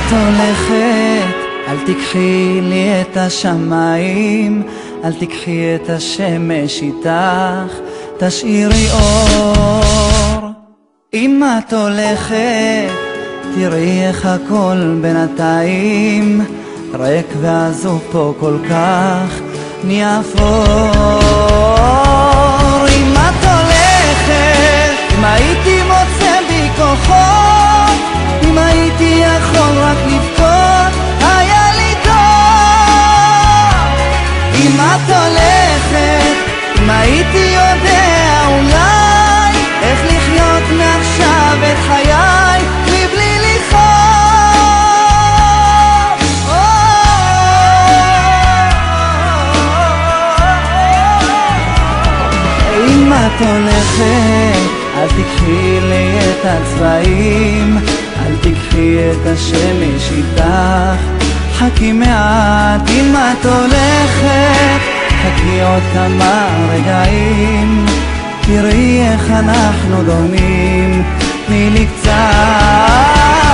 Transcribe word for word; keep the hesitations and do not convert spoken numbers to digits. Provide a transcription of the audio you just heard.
את הולכת, אל תיקחי לי את השמיים, אל תיקחי את השמש איתך, תשאירי אור. אם את הולכת, תראי איך הכל בינתיים ריק ועזוב פה כל כך נהיה אפור. אם את הולכת, אם הייתי מוצא בי כוחות, אם הייתי יכול רק לבכות, היה לי טוב. אם את הולכת, אם הייתי יודע אולי איך לחיות מעכשיו את חיי מבלי לכאוב. אם את הולכת, אל תיקחי לי את הצבעים, אל תיקחי את השמש איתך, חכי מעט. אם את הולכת, חכי עוד כמה רגעים, תראי איך אנחנו דומים, תני לי קצת.